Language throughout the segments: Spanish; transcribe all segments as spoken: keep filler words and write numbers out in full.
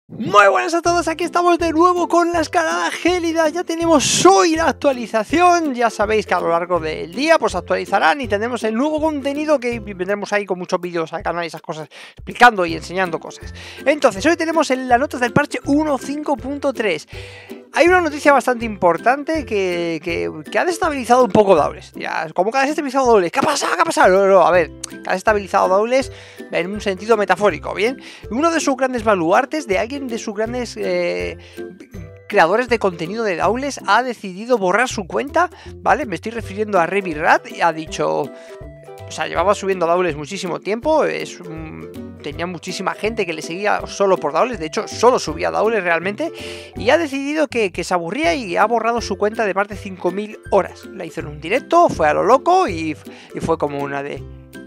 Muy buenas a todos, aquí estamos de nuevo con la escalada gélida. Ya tenemos hoy la actualización. Ya sabéis que a lo largo del día pues actualizarán y tendremos el nuevo contenido que vendremos ahí con muchos vídeos al canal y esas cosas, explicando y enseñando cosas. Entonces, hoy tenemos en las notas del parche uno punto cinco punto tres. Hay una noticia bastante importante que, que, que ha desestabilizado un poco Daules. Ya, ¿cómo que ha desestabilizado Daules? ¿Qué ha pasado? ¿Qué ha pasado? No, no, a ver, ha desestabilizado Daules en un sentido metafórico, ¿bien? Uno de sus grandes baluartes, de alguien de sus grandes eh, creadores de contenido de Daules, ha decidido borrar su cuenta, ¿vale? Me estoy refiriendo a Revi Rat, y ha dicho... O sea, llevaba subiendo Daules muchísimo tiempo, es un... tenía muchísima gente que le seguía solo por Daules, de hecho solo subía Daules realmente, y ha decidido que, que se aburría y ha borrado su cuenta de más de cinco mil horas. La hizo en un directo, fue a lo loco y, y fue como una de...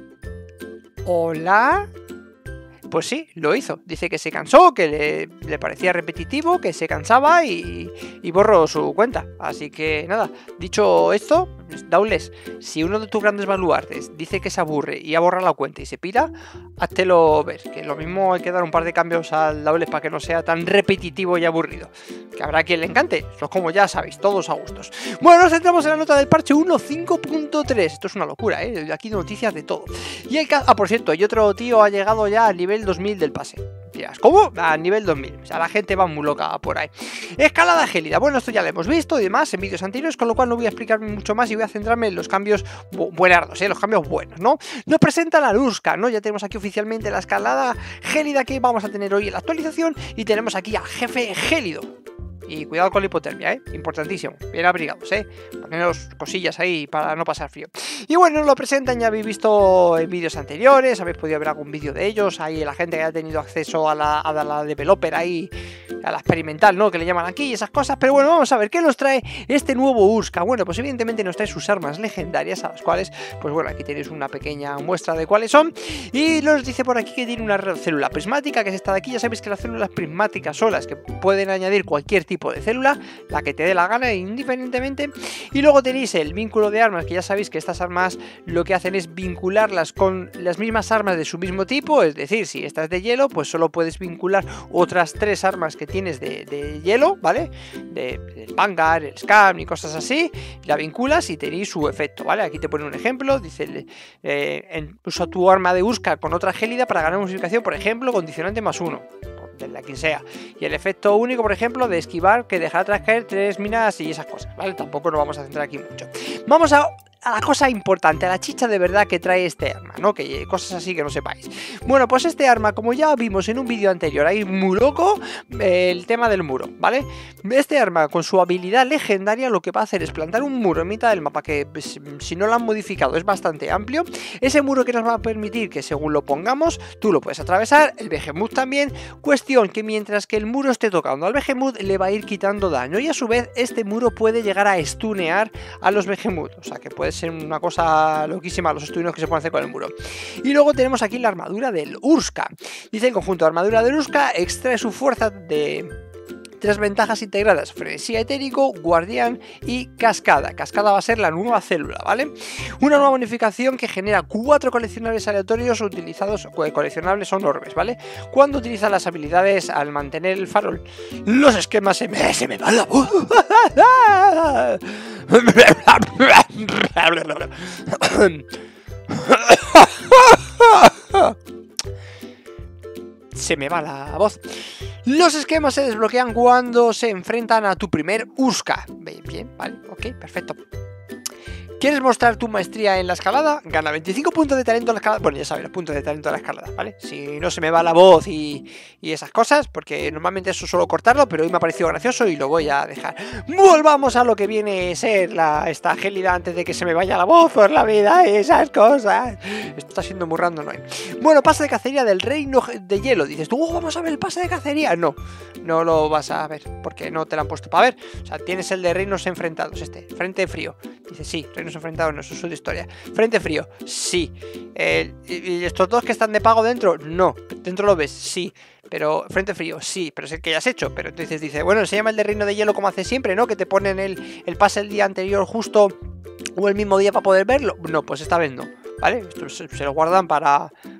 ¿Hola? Pues sí, lo hizo. Dice que se cansó, que le, le parecía repetitivo, que se cansaba y, y borró su cuenta. Así que nada, dicho esto, Daules, si uno de tus grandes baluartes dice que se aburre y ha borrado la cuenta y se pira, háztelo ver. Que lo mismo hay que dar un par de cambios al Daules para que no sea tan repetitivo y aburrido. Que habrá quien le encante, eso como ya sabéis, todos a gustos. Bueno, nos centramos en la nota del parche uno punto cinco punto tres. Esto es una locura, ¿eh? Aquí noticias de todo. Y el Ah, por cierto, y otro tío ha llegado ya al nivel dos mil del pase. Dirás, ¿cómo? A nivel dos mil. O sea, la gente va muy loca por ahí. Escalada gélida. Bueno, esto ya lo hemos visto y demás en vídeos anteriores, con lo cual no voy a explicarme mucho más y voy a centrarme en los cambios bu buenardos, ¿eh? Los cambios buenos, ¿no? Nos presenta la Lurska, ¿no? Ya tenemos aquí oficialmente la escalada gélida que vamos a tener hoy en la actualización y tenemos aquí al jefe gélido. Y cuidado con la hipotermia, ¿eh? Importantísimo. Bien abrigados, ¿eh? Poneros cosillas ahí para no pasar frío. Y bueno, nos lo presentan, ya habéis visto en vídeos anteriores, habéis podido ver algún vídeo de ellos. Ahí la gente que ha tenido acceso a la, a la developer ahí, a la experimental, ¿no? Que le llaman aquí y esas cosas. Pero bueno, vamos a ver, ¿qué nos trae este nuevo Urska? Bueno, pues evidentemente nos trae sus armas legendarias, a las cuales, pues bueno, aquí tenéis una pequeña muestra de cuáles son. Y nos dice por aquí que tiene una célula prismática, que es esta de aquí. Ya sabéis que las células prismáticas son las que pueden añadir cualquier tipo de célula, la que te dé la gana indiferentemente. Y luego tenéis el vínculo de armas, que ya sabéis que estas armas lo que hacen es vincularlas con las mismas armas de su mismo tipo, es decir, si esta es de hielo, pues solo puedes vincular otras tres armas que tienes de, de hielo, ¿vale? De, el Vanguard, el Scam y cosas así, la vinculas y tenéis su efecto, ¿vale? Aquí te pone un ejemplo, dice, eh, usa tu arma de Urska con otra gélida para ganar modificación, por ejemplo, condicionante más uno. De la quien sea, y el efecto único, por ejemplo, de esquivar, que dejará atrás caer tres minas y esas cosas, ¿vale? Tampoco nos vamos a centrar aquí mucho. Vamos a, a la cosa importante, a la chicha de verdad que trae este arma, ¿no? Que cosas así que no sepáis. Bueno, pues este arma, como ya vimos en un vídeo anterior, ahí muy loco, eh, el tema del muro, ¿vale? Este arma, con su habilidad legendaria, lo que va a hacer es plantar un muro en mitad del mapa, que pues, si no lo han modificado es bastante amplio. Ese muro que nos va a permitir que según lo pongamos, tú lo puedes atravesar, el Behemoth también. Cuestión que mientras que el muro esté tocando al Behemoth le va a ir quitando daño, y a su vez este muro puede llegar a stunear a los Behemoth, o sea que puede ser una cosa loquísima los stuneos que se pueden hacer con el muro. Y luego tenemos aquí la armadura del Urska. Dice: el conjunto de armadura del Urska extrae su fuerza de tres ventajas integradas: frenesía etérico, guardián y cascada. Cascada va a ser la nueva célula, ¿vale? Una nueva bonificación que genera cuatro coleccionables aleatorios utilizados, coleccionables son orbes, ¿vale? Cuando utiliza las habilidades al mantener el farol. Los esquemas se me, se me va la voz. Se me va la voz. Los esquemas se desbloquean cuando se enfrentan a tu primer Urska. Bien, bien, vale, ok, perfecto. ¿Quieres mostrar tu maestría en la escalada? Gana veinticinco puntos de talento en la escalada. Bueno, ya sabes, los puntos de talento en la escalada, ¿vale? Si no se me va la voz y, y esas cosas, porque normalmente eso suelo cortarlo, pero hoy me ha parecido gracioso y lo voy a dejar. Volvamos a lo que viene a ser la, esta gélida antes de que se me vaya la voz por la vida y esas cosas. Esto está siendo muy random, ¿no? Bueno, pase de cacería del reino de hielo. Dices tú, oh, vamos a ver el pase de cacería. No, no lo vas a ver, porque no te lo han puesto para ver. O sea, tienes el de reinos enfrentados, este, frente frío. Dices, sí, reinos enfrentados, no, eso es una historia. Frente frío, sí. Eh, ¿Y estos dos que están de pago dentro? No. ¿Dentro lo ves? Sí. Pero frente frío, sí, pero es el que ya has hecho. Pero entonces dice, bueno, se llama el de reino de hielo como hace siempre, ¿no? Que te ponen el, el pase el día anterior justo o el mismo día para poder verlo. No, pues esta vez no, ¿vale? Esto se, se lo guardan para,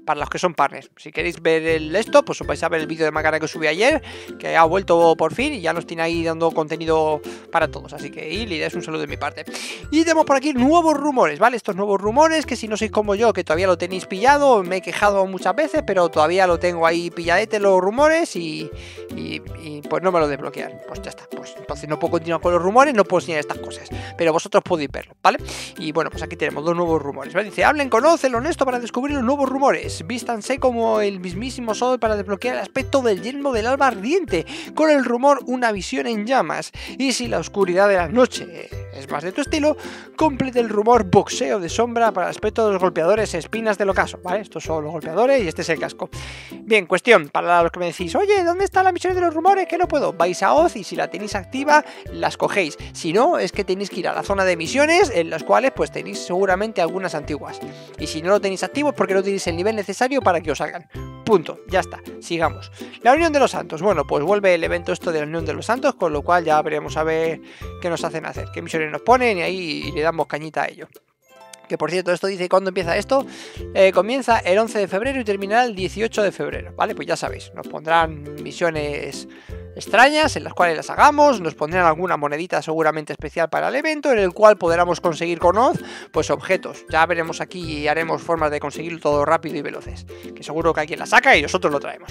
para los que son partners. Si queréis ver el esto, pues os vais a ver el vídeo de Macana que subí ayer, que ha vuelto por fin y ya nos tiene ahí dando contenido para todos. Así que y le dais un saludo de mi parte. Y tenemos por aquí nuevos rumores, ¿vale? Estos nuevos rumores que si no sois como yo, que todavía lo tenéis pillado, me he quejado muchas veces, pero todavía lo tengo ahí pilladete los rumores y, y, y pues no me lo desbloquean. Pues ya está, pues entonces no puedo continuar con los rumores, no puedo enseñar estas cosas, pero vosotros podéis verlo, ¿vale? Y bueno, pues aquí tenemos dos nuevos rumores, ¿vale? Dice, hablen con Oz, el honesto, para descubrir los nuevos rumores. Vístanse como el mismísimo Sol para desbloquear el aspecto del yelmo del alba ardiente, con el rumor una visión en llamas. Y si la oscuridad de la noche es más de tu estilo, complete el rumor boxeo de sombra para el aspecto de los golpeadores espinas del ocaso, ¿vale? Estos son los golpeadores y este es el casco. Bien, cuestión, para los que me decís, oye, ¿dónde está la misión de los rumores? Que no puedo. Vais a Oz y si la tenéis activa, las cogéis. Si no, es que tenéis que ir a la zona de misiones, en las cuales pues tenéis seguramente algunas antiguas. Y si no lo tenéis activo es porque no tenéis el nivel necesario para que os salgan. Punto, ya está, sigamos. La Unión de los Santos, bueno, pues vuelve el evento esto de la Unión de los Santos, con lo cual ya veremos a ver qué nos hacen hacer, qué misiones nos ponen y ahí le damos cañita a ello. Que por cierto, esto dice cuándo empieza esto. Eh, comienza el once de febrero y terminará el dieciocho de febrero, ¿vale? Pues ya sabéis, nos pondrán misiones extrañas en las cuales las hagamos, nos pondrán alguna monedita seguramente especial para el evento, en el cual podremos conseguir con Oz, pues objetos. Ya veremos aquí y haremos formas de conseguirlo todo rápido y veloces, que seguro que alguien la saca y nosotros lo traemos.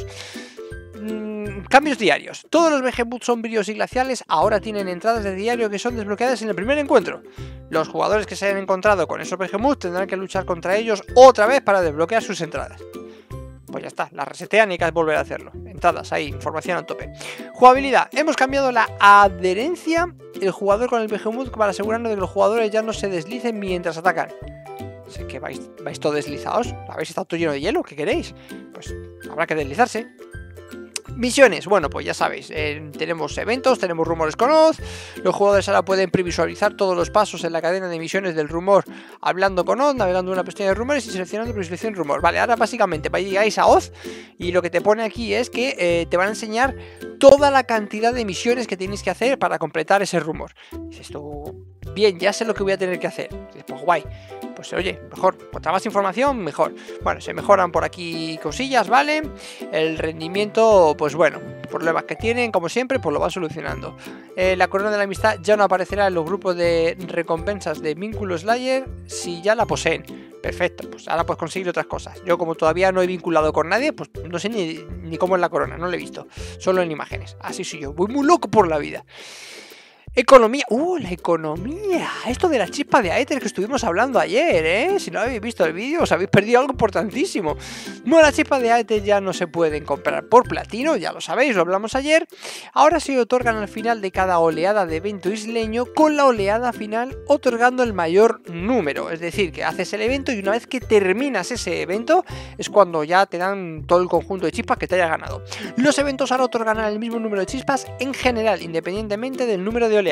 Cambios diarios. Todos los Behemoth sombríos y glaciales ahora tienen entradas de diario que son desbloqueadas en el primer encuentro. Los jugadores que se hayan encontrado con esos Behemoth tendrán que luchar contra ellos otra vez para desbloquear sus entradas. Pues ya está, las resetean y hay que volver a hacerlo. Entradas, ahí, información al tope. Jugabilidad. Hemos cambiado la adherencia del jugador con el Behemoth para asegurarnos de que los jugadores ya no se deslicen mientras atacan. Sé que vais, vais todos deslizados. ¿Habéis estado todo lleno de hielo? ¿Qué queréis? Pues habrá que deslizarse. Misiones, bueno, pues ya sabéis, eh, tenemos eventos, tenemos rumores con Oz, los jugadores ahora pueden previsualizar todos los pasos en la cadena de misiones del rumor hablando con Oz, navegando en una pestaña de rumores y seleccionando previsualización rumor. Vale, ahora básicamente llegáis a Oz y lo que te pone aquí es que eh, te van a enseñar toda la cantidad de misiones que tenéis que hacer para completar ese rumor. Dices tú, bien, ya sé lo que voy a tener que hacer. Dices, pues guay. Pues oye, mejor, contra más información, mejor. Bueno, se mejoran por aquí cosillas, ¿vale? El rendimiento, pues bueno, problemas que tienen, como siempre, pues lo van solucionando. Eh, la corona de la amistad ya no aparecerá en los grupos de recompensas de Vínculo Slayer si ya la poseen. Perfecto, pues ahora puedes conseguir otras cosas. Yo como todavía no he vinculado con nadie, pues no sé ni, ni cómo es la corona, no lo he visto. Solo en imágenes, así soy yo, voy muy loco por la vida. Economía, uh, la economía, esto de la chispa de Aether que estuvimos hablando ayer, ¿eh? Si no habéis visto el vídeo os habéis perdido algo importantísimo. Bueno, las chispas de Aether ya no se pueden comprar por platino, ya lo sabéis, lo hablamos ayer. Ahora se otorgan al final de cada oleada de evento isleño, con la oleada final otorgando el mayor número. Es decir, que haces el evento y una vez que terminas ese evento es cuando ya te dan todo el conjunto de chispas que te hayas ganado. Los eventos ahora otorgarán el mismo número de chispas en general, independientemente del número de oleadas.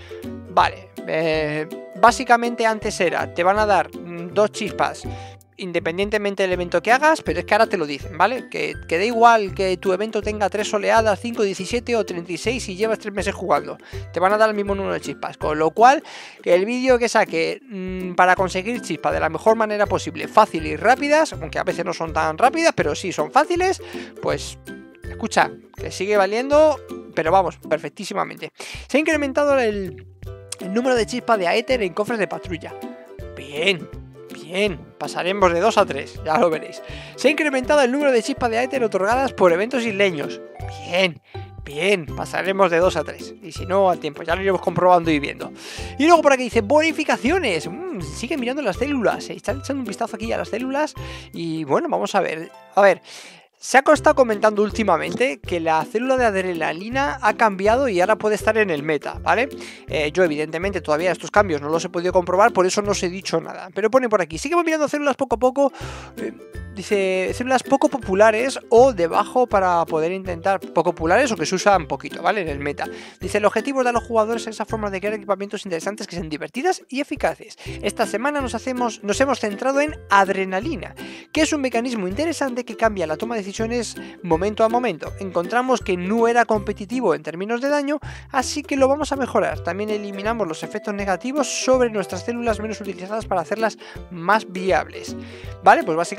Vale, eh, básicamente antes era, te van a dar dos chispas independientemente del evento que hagas, pero es que ahora te lo dicen, ¿vale? Que, que da igual que tu evento tenga tres oleadas, cinco, diecisiete o treinta y seis y llevas tres meses jugando, te van a dar el mismo número de chispas, con lo cual que el vídeo que saque mmm, para conseguir chispas de la mejor manera posible, fácil y rápidas, aunque a veces no son tan rápidas, pero sí son fáciles, pues escucha, que sigue valiendo, pero vamos, perfectísimamente. Se ha incrementado el, el número de chispas de Aether en cofres de patrulla. Bien, bien, pasaremos de dos a tres, ya lo veréis. Se ha incrementado el número de chispas de Aether otorgadas por eventos isleños. Bien, bien, pasaremos de dos a tres. Y si no, al tiempo, ya lo iremos comprobando y viendo. Y luego por aquí dice, bonificaciones. Mm, sigue mirando las células, están echando un vistazo aquí a las células. Y bueno, vamos a ver, a ver... Se ha estado comentando últimamente que la célula de adrenalina ha cambiado y ahora puede estar en el meta, ¿vale? Eh, yo evidentemente todavía estos cambios no los he podido comprobar, por eso no os he dicho nada. Pero pone por aquí, seguimos mirando células poco a poco, eh, dice células poco populares o debajo para poder intentar poco populares o que se usan poquito, ¿vale? En el meta. Dice, el objetivo de los jugadores es esa forma de crear equipamientos interesantes que sean divertidas y eficaces. Esta semana nos, hacemos, nos hemos centrado en adrenalina, que es un mecanismo interesante que cambia la toma de decisiones momento a momento. Encontramos que no era competitivo en términos de daño, así que lo vamos a mejorar. También eliminamos los efectos negativos sobre nuestras células menos utilizadas para hacerlas más viables. Vale, pues básicamente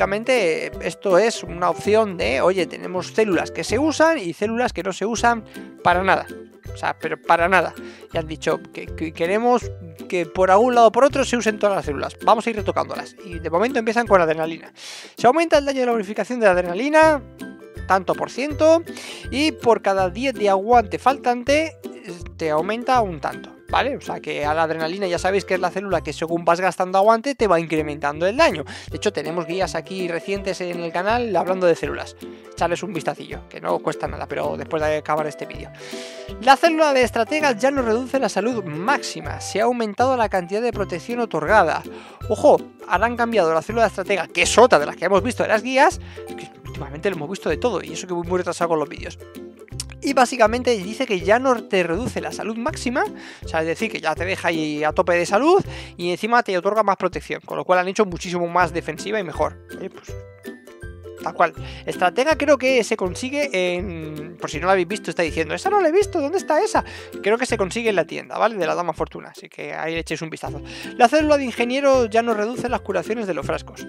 que esto es una opción de, oye, tenemos células que se usan y células que no se usan para nada. O sea, pero para nada. Y han dicho que, que queremos que por algún lado o por otro se usen todas las células. Vamos a ir retocándolas. Y de momento empiezan con adrenalina. Se aumenta el daño de la bonificación de la adrenalina, tanto por ciento, y por cada diez de aguante faltante te aumenta un tanto, ¿vale? O sea que a la adrenalina ya sabéis que es la célula que según vas gastando aguante te va incrementando el daño. De hecho tenemos guías aquí recientes en el canal hablando de células. Echarles un vistacillo, que no cuesta nada, pero después de acabar este vídeo. La célula de estratega ya no reduce la salud máxima, se ha aumentado la cantidad de protección otorgada. Ojo, ahora han cambiado la célula de estratega, que es otra de las que hemos visto en las guías, que últimamente lo hemos visto de todo, y eso que voy muy retrasado con los vídeos. Y básicamente dice que ya no te reduce la salud máxima, o sea, es decir, que ya te deja ahí a tope de salud y encima te otorga más protección, con lo cual han hecho muchísimo más defensiva y mejor. Eh, pues, tal cual. Estratega creo que se consigue en... Por si no la habéis visto, está diciendo, esa no la he visto, ¿dónde está esa? Creo que se consigue en la tienda, ¿vale? De la Dama Fortuna, así que ahí le echéis un vistazo. La célula de ingeniero ya no reduce las curaciones de los frascos.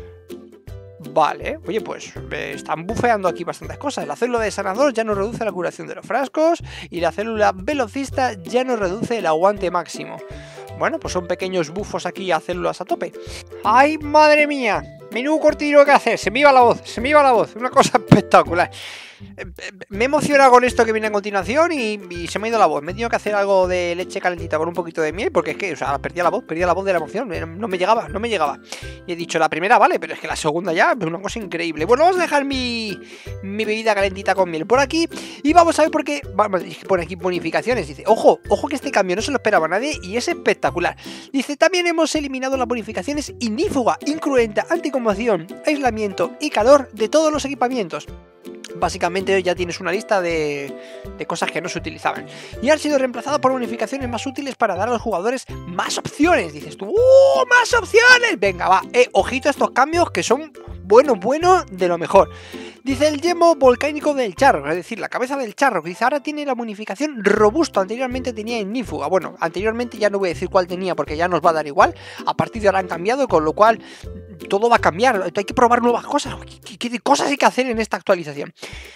Vale, oye, pues eh, están bufeando aquí bastantes cosas. La célula de sanador ya no reduce la curación de los frascos y la célula velocista ya no reduce el aguante máximo. Bueno, pues son pequeños bufos aquí a células a tope. ¡Ay, madre mía! Menudo cortino que hacer, se me iba la voz, se me iba la voz, una cosa espectacular. Me he emocionado con esto que viene a continuación y, y se me ha ido la voz. Me he tenido que hacer algo de leche calentita con un poquito de miel porque es que, o sea, perdía la voz, perdía la voz de la emoción, no me llegaba, no me llegaba. Y he dicho, la primera vale, pero es que la segunda ya es una cosa increíble. Bueno, vamos a dejar mi, mi bebida calentita con miel por aquí y vamos a ver por qué, vamos, pone aquí bonificaciones, dice, ojo, ojo que este cambio no se lo esperaba nadie y es espectacular. Dice, también hemos eliminado las bonificaciones ignífuga, incruenta, anticonmoción, aislamiento y calor de todos los equipamientos. Básicamente ya tienes una lista de, de cosas que no se utilizaban. Y han sido reemplazados por bonificaciones más útiles para dar a los jugadores más opciones. Dices tú, ¡uh! ¡Más opciones! Venga, va, eh, ojito a estos cambios que son bueno, bueno, de lo mejor. Dice el yemo volcánico del charro, es decir, la cabeza del charro, que dice ahora tiene la bonificación robusto, anteriormente tenía ignífuga. Bueno, anteriormente ya no voy a decir cuál tenía porque ya nos va a dar igual, a partir de ahora han cambiado, con lo cual todo va a cambiar, hay que probar nuevas cosas, ¿qué, qué cosas hay que hacer en esta actualización?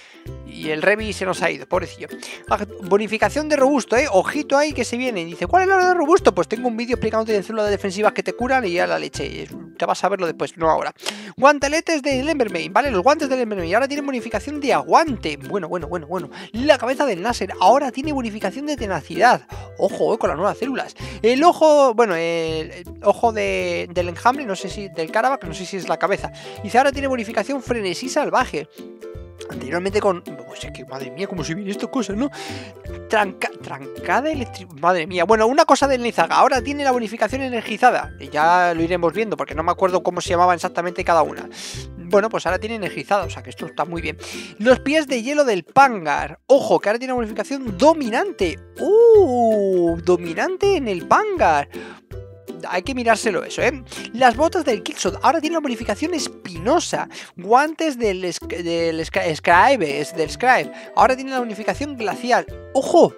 Y el Revi se nos ha ido, pobrecillo. Bonificación de robusto, eh. Ojito ahí que se viene. Dice, ¿cuál es la de robusto? Pues tengo un vídeo explicándote de células defensivas que te curan y ya la leche. Te vas a verlo después, no ahora. Guanteletes del Embermane, ¿vale? Los guantes del Embermane ahora tienen bonificación de aguante. Bueno, bueno, bueno, bueno. La cabeza del láser ahora tiene bonificación de tenacidad. Ojo, eh, con las nuevas células. El ojo, bueno, el, el ojo de, del enjambre, no sé si del Karabak, no sé si es la cabeza. Dice, ahora tiene bonificación frenesí salvaje. Anteriormente con... Pues es que, madre mía, cómo se vienen estas cosas, ¿no? Tranca... Trancada eléctrica... Madre mía. Bueno, una cosa del Nizaga. Ahora tiene la bonificación energizada. Ya lo iremos viendo porque no me acuerdo cómo se llamaba exactamente cada una. Bueno, pues ahora tiene energizada. O sea que esto está muy bien. Los pies de hielo del Pangar. Ojo, que ahora tiene bonificación dominante. ¡Uh! Dominante en el Pangar. Hay que mirárselo eso, ¿eh? Las botas del Killshot ahora tienen la bonificación espinosa. Guantes del, del Scribe, del Scribe ahora tienen la bonificación glacial. ¡Ojo!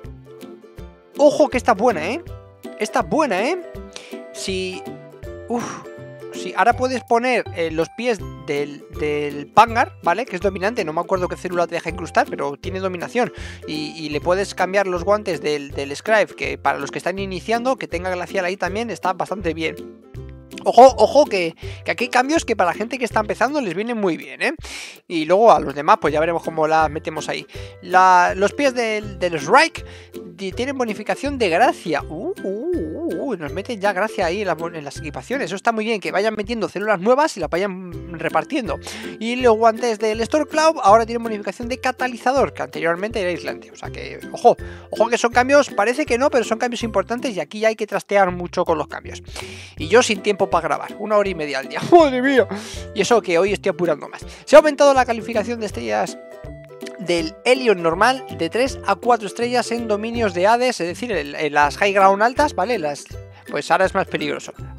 ¡Ojo que está buena, eh! Está buena, eh. Si... Uf... Sí, ahora puedes poner eh, los pies del, del Pangar, ¿vale? Que es dominante, no me acuerdo qué célula te deja incrustar, pero tiene dominación. Y, y le puedes cambiar los guantes del, del Scribe, que para los que están iniciando, que tenga glacial ahí también, está bastante bien. Ojo, ojo, que, que aquí hay cambios que para la gente que está empezando les vienen muy bien, ¿eh? Y luego a los demás, pues ya veremos cómo las metemos ahí. La, los pies del, del Shrike tienen bonificación de gracia. Uh, uh, uh, nos meten ya gracia ahí en, la, en las equipaciones. Eso está muy bien, que vayan metiendo células nuevas y las vayan repartiendo. Y los guantes del Stormcloud ahora tienen bonificación de catalizador, que anteriormente era aislante. O sea que, ojo, ojo que son cambios, parece que no, pero son cambios importantes y aquí ya hay que trastear mucho con los cambios. Y yo sin tiempo para grabar, una hora y media al día, madre mía. Y eso que hoy estoy apurando más. Se ha aumentado la calificación de estrellas del Helion normal de tres a cuatro estrellas en dominios de Hades, es decir, en, en las high ground altas, ¿vale? Las, pues ahora es más peligroso.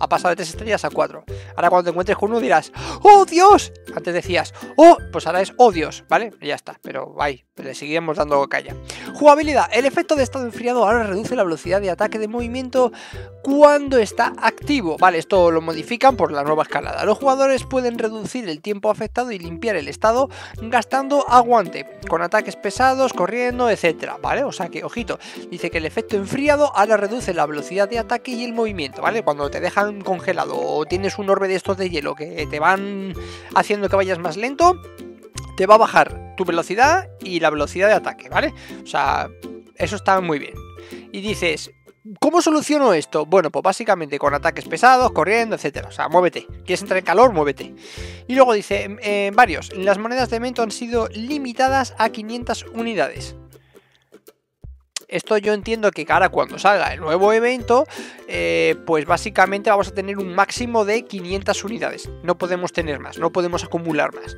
Ha pasado de tres estrellas a cuatro. Ahora cuando te encuentres con uno dirás, ¡oh Dios! Antes decías, ¡oh! Pues ahora es ¡oh Dios! ¿Vale? Y ya está. Pero ahí, le seguiremos dando calla. Jugabilidad. El efecto de estado enfriado ahora reduce la velocidad de ataque de movimiento cuando está activo. Vale, esto lo modifican por la nueva escalada. Los jugadores pueden reducir el tiempo afectado y limpiar el estado gastando aguante, con ataques pesados, corriendo, etcétera. ¿Vale? O sea que, ojito, dice que el efecto enfriado ahora reduce la velocidad de ataque y el movimiento, ¿vale? Cuando te dejan congelado o tienes un orbe de estos de hielo que te van haciendo que vayas más lento, te va a bajar tu velocidad y la velocidad de ataque, ¿vale? O sea, eso está muy bien. Y dices, ¿cómo soluciono esto? Bueno, pues básicamente con ataques pesados, corriendo, etcétera. O sea, muévete. ¿Quieres entrar en calor? Muévete. Y luego dice, eh, varios, las monedas de evento han sido limitadas a quinientas unidades. Esto yo entiendo que ahora cuando salga el nuevo evento, eh, pues básicamente vamos a tener un máximo de quinientas unidades. No podemos tener más, no podemos acumular más.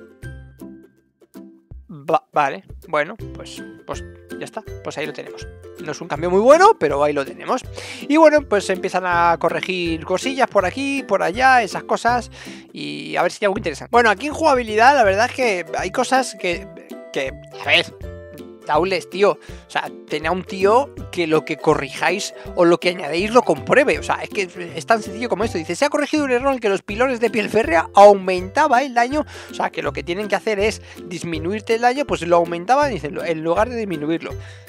Va, vale, bueno, pues, pues ya está, pues ahí lo tenemos. No es un cambio muy bueno, pero ahí lo tenemos. Y bueno, pues empiezan a corregir cosillas por aquí, por allá, esas cosas, y a ver si hay algo interesante. Bueno, aquí en jugabilidad la verdad es que hay cosas que, que a ver... Daules, tío, o sea, tenía un tío que lo que corrijáis o lo que añadéis lo compruebe, o sea, es que es tan sencillo como esto. Dice, se ha corregido un error en que los pilones de piel férrea aumentaba el daño, o sea, que lo que tienen que hacer es disminuirte el daño, pues lo aumentaban, dice, en lugar de disminuirlo.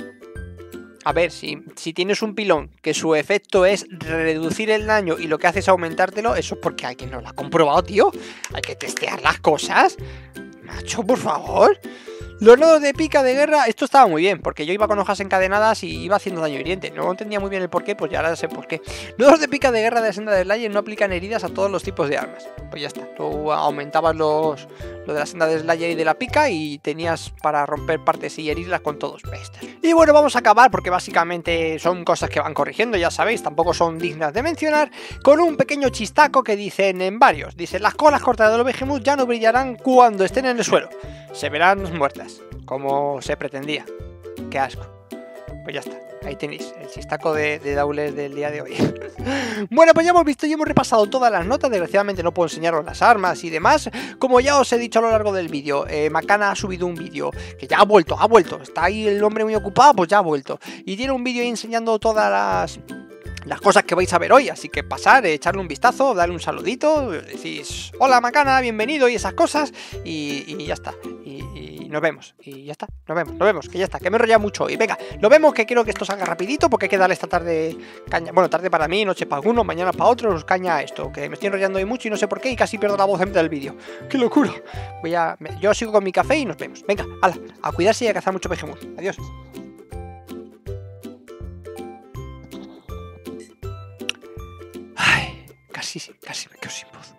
A ver, si, si tienes un pilón que su efecto es reducir el daño y lo que hace es aumentártelo, eso es porque alguien no lo ha comprobado, tío. Hay que testear las cosas. Macho, por favor. Los nodos de pica de guerra, esto estaba muy bien, porque yo iba con hojas encadenadas y iba haciendo daño hiriente. No entendía muy bien el porqué, pues ya ahora sé por qué. Nodos de pica de guerra de la senda de Slayer no aplican heridas a todos los tipos de armas. Pues ya está, tú aumentabas los, lo de la senda de Slayer y de la pica y tenías para romper partes y herirlas con todos. Y bueno, vamos a acabar, porque básicamente son cosas que van corrigiendo, ya sabéis, tampoco son dignas de mencionar, con un pequeño chistaco que dicen en varios. Dicen, las colas cortas de los Behemoth ya no brillarán cuando estén en el suelo. Se verán muertas, como se pretendía. Qué asco. Pues ya está, ahí tenéis el chistaco de, de Daules del día de hoy. Bueno, pues ya hemos visto y hemos repasado todas las notas. Desgraciadamente no puedo enseñaros las armas y demás. Como ya os he dicho a lo largo del vídeo, eh, Macana ha subido un vídeo que ya ha vuelto, ha vuelto. Está ahí el hombre muy ocupado, pues ya ha vuelto. Y tiene un vídeo ahí enseñando todas las... las cosas que vais a ver hoy, así que pasar, echarle un vistazo, darle un saludito, decís hola Macana, bienvenido y esas cosas, y, y ya está, y, y nos vemos, y ya está, nos vemos, nos vemos, que ya está, que me he enrollado mucho, y venga, nos vemos, que quiero que esto salga rapidito, porque hay que darle esta tarde caña, bueno, tarde para mí, noche para algunos, mañana para otros, caña a esto, que me estoy enrollando hoy mucho y no sé por qué, y casi pierdo la voz en mitad del vídeo, ¡qué locura! Voy a, yo sigo con mi café y nos vemos, venga, hala, a cuidarse y a cazar mucho Behemoth, adiós. Casi, casi me quedo sin voz.